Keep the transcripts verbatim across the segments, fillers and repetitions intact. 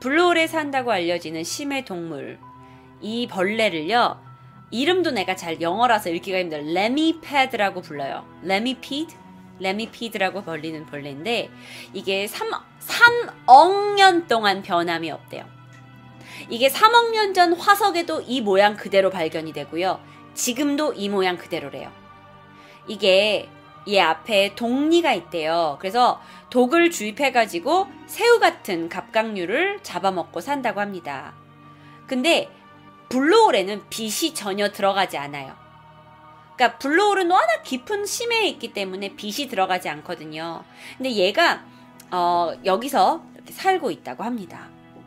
블루홀에 산다고 알려지는 심해 동물, 이 벌레를요, 이름도 내가 잘 영어라서 읽기가 힘들어. 레미패드라고 불러요. 레미피드? 레미피드라고 불리는 벌레인데 이게 삼억 년 동안 변함이 없대요. 이게 삼억 년 전 화석에도 이 모양 그대로 발견이 되고요. 지금도 이 모양 그대로래요. 이게 얘 앞에 독리가 있대요. 그래서 독을 주입해가지고 새우 같은 갑각류를 잡아먹고 산다고 합니다. 근데 블루홀에는 빛이 전혀 들어가지 않아요. 그러니까 블루홀은 워낙 깊은 심해에 있기 때문에 빛이 들어가지 않거든요. 근데 얘가 어, 여기서 이렇게 살고 있다고 합니다.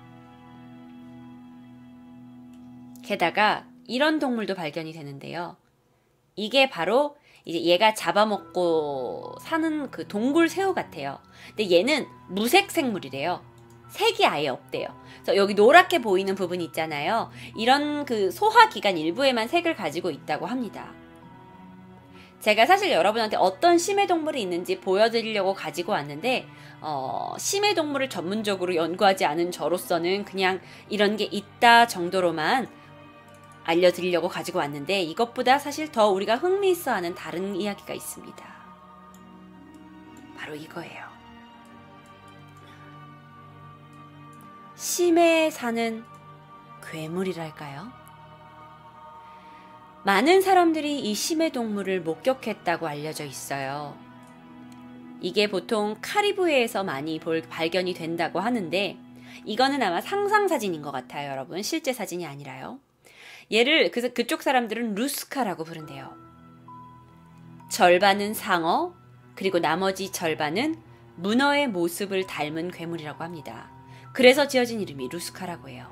게다가 이런 동물도 발견이 되는데요. 이게 바로 이제 얘가 잡아먹고 사는 그 동굴 새우 같아요. 근데 얘는 무색 생물이래요. 색이 아예 없대요. 그래서 여기 노랗게 보이는 부분 있잖아요. 이런 그 소화기관 일부에만 색을 가지고 있다고 합니다. 제가 사실 여러분한테 어떤 심해동물이 있는지 보여드리려고 가지고 왔는데 어, 심해동물을 전문적으로 연구하지 않은 저로서는 그냥 이런 게 있다 정도로만 알려드리려고 가지고 왔는데 이것보다 사실 더 우리가 흥미있어하는 다른 이야기가 있습니다. 바로 이거예요. 심해에 사는 괴물이랄까요? 많은 사람들이 이 심해 동물을 목격했다고 알려져 있어요. 이게 보통 카리브해에서 많이 볼, 발견이 된다고 하는데 이거는 아마 상상사진인 것 같아요, 여러분. 실제 사진이 아니라요. 얘를 그래서 그쪽 사람들은 루스카라고 부른대요. 절반은 상어, 그리고 나머지 절반은 문어의 모습을 닮은 괴물이라고 합니다. 그래서 지어진 이름이 루스카라고 해요.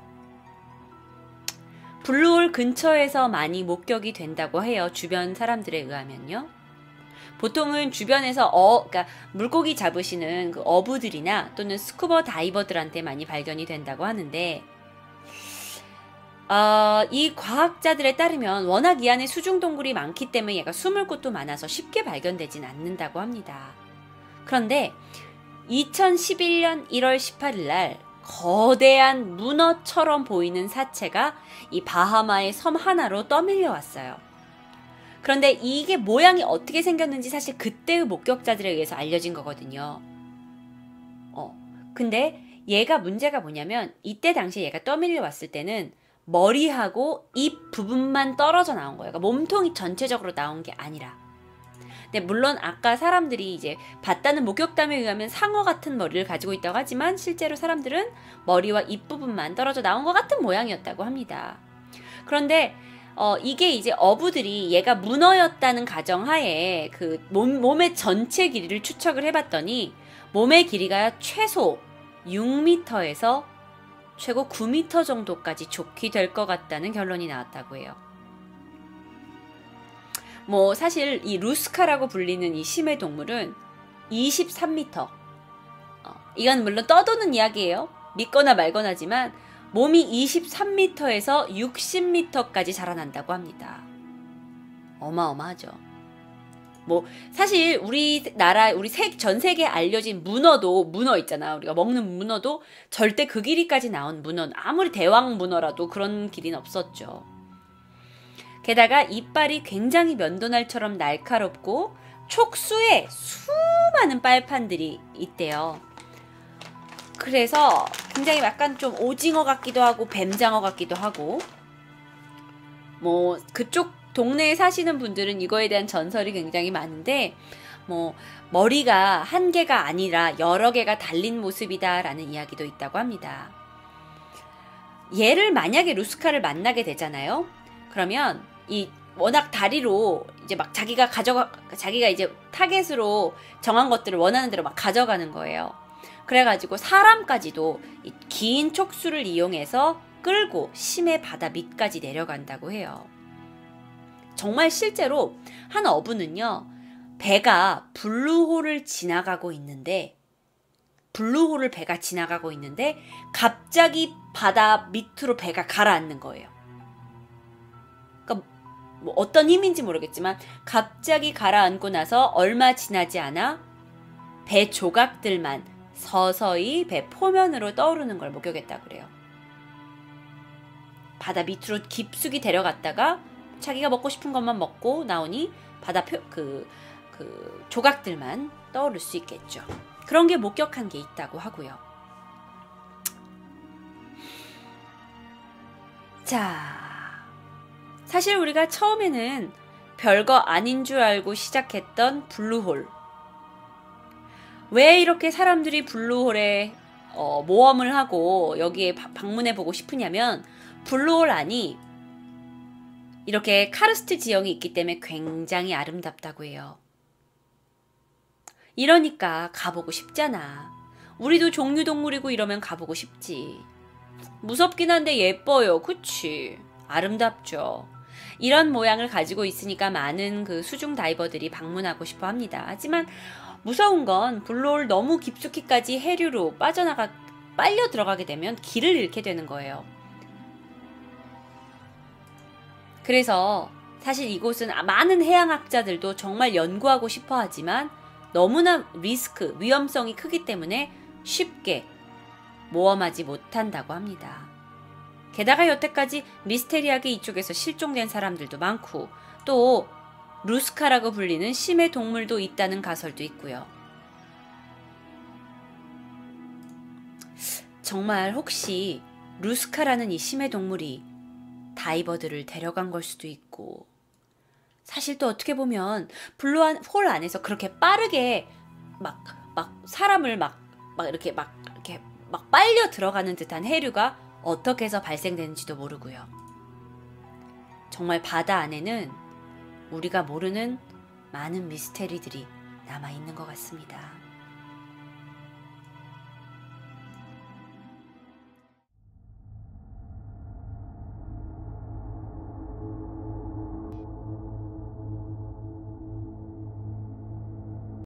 블루홀 근처에서 많이 목격이 된다고 해요. 주변 사람들에 의하면요. 보통은 주변에서 어, 그러니까 물고기 잡으시는 그 어부들이나 또는 스쿠버 다이버들한테 많이 발견이 된다고 하는데 어, 이 과학자들에 따르면 워낙 이 안에 수중동굴이 많기 때문에 얘가 숨을 곳도 많아서 쉽게 발견되진 않는다고 합니다. 그런데 이천십일 년 일월 십팔일 날 거대한 문어처럼 보이는 사체가 이 바하마의 섬 하나로 떠밀려 왔어요. 그런데 이게 모양이 어떻게 생겼는지 사실 그때의 목격자들에 의해서 알려진 거거든요. 어, 근데 얘가 문제가 뭐냐면 이때 당시에 얘가 떠밀려 왔을 때는 머리하고 입 부분만 떨어져 나온 거예요. 그러니까 몸통이 전체적으로 나온 게 아니라. 근데 물론 아까 사람들이 이제 봤다는 목격담에 의하면 상어 같은 머리를 가지고 있다고 하지만 실제로 사람들은 머리와 입 부분만 떨어져 나온 것 같은 모양이었다고 합니다. 그런데 어, 이게 이제 어부들이 얘가 문어였다는 가정하에 그 몸, 몸의 전체 길이를 추측을 해봤더니 몸의 길이가 최소 육 미터에서 최고 구 미터 정도까지 좋게 될 것 같다는 결론이 나왔다고 해요. 뭐 사실 이 루스카라고 불리는 이 심해 동물은 이십삼 미터. 어, 이건 물론 떠도는 이야기예요. 믿거나 말거나지만 몸이 이십삼 미터에서 육십 미터까지 자라난다고 합니다. 어마어마하죠. 뭐 사실 우리나라 우리 세, 전 세계에 알려진 문어도 문어 있잖아. 우리가 먹는 문어도 절대 그 길이까지 나온 문어는 아무리 대왕 문어라도 그런 길이는 없었죠. 게다가 이빨이 굉장히 면도날처럼 날카롭고 촉수에 수많은 빨판들이 있대요. 그래서 굉장히 약간 좀 오징어 같기도 하고 뱀장어 같기도 하고 뭐 그쪽 동네에 사시는 분들은 이거에 대한 전설이 굉장히 많은데 뭐 머리가 한 개가 아니라 여러 개가 달린 모습이다라는 이야기도 있다고 합니다. 얘를 만약에 루스카를 만나게 되잖아요. 그러면 이 워낙 다리로 이제 막 자기가 가져가 자기가 이제 타겟으로 정한 것들을 원하는 대로 막 가져가는 거예요. 그래가지고 사람까지도 이 긴 촉수를 이용해서 끌고 심해 바다 밑까지 내려간다고 해요. 정말 실제로 한 어부는요, 배가 블루홀을 지나가고 있는데 블루홀을 배가 지나가고 있는데 갑자기 바다 밑으로 배가 가라앉는 거예요. 그러니까 뭐 어떤 힘인지 모르겠지만 갑자기 가라앉고 나서 얼마 지나지 않아 배 조각들만 서서히 배 포면으로 떠오르는 걸 목격했다 그래요. 바다 밑으로 깊숙이 데려갔다가 자기가 먹고 싶은 것만 먹고 나오니 바다 표, 그, 그 조각들만 떠오를 수 있겠죠. 그런 게 목격한 게 있다고 하고요. 자, 사실 우리가 처음에는 별거 아닌 줄 알고 시작했던 블루홀. 왜 이렇게 사람들이 블루홀에 어, 모험을 하고 여기에 바, 방문해보고 싶으냐면 블루홀 안이 이렇게 카르스트 지형이 있기 때문에 굉장히 아름답다고 해요. 이러니까 가보고 싶잖아. 우리도 종류동물이고 이러면 가보고 싶지. 무섭긴 한데 예뻐요. 그치? 아름답죠. 이런 모양을 가지고 있으니까 많은 그 수중 다이버들이 방문하고 싶어 합니다. 하지만 무서운 건 블루홀 너무 깊숙이까지 해류로 빠져나가, 빨려 들어가게 되면 길을 잃게 되는 거예요. 그래서 사실 이곳은 많은 해양학자들도 정말 연구하고 싶어 하지만 너무나 리스크, 위험성이 크기 때문에 쉽게 모험하지 못한다고 합니다. 게다가 여태까지 미스테리하게 이쪽에서 실종된 사람들도 많고 또 루스카라고 불리는 심해 동물도 있다는 가설도 있고요. 정말 혹시 루스카라는 이 심해 동물이 다이버들을 데려간 걸 수도 있고 사실 또 어떻게 보면 블루홀 안에서 그렇게 빠르게 막, 막 사람을 막, 막 이렇게 막 이렇게 막 빨려 들어가는 듯한 해류가 어떻게 해서 발생되는지도 모르고요. 정말 바다 안에는 우리가 모르는 많은 미스테리들이 남아있는 것 같습니다.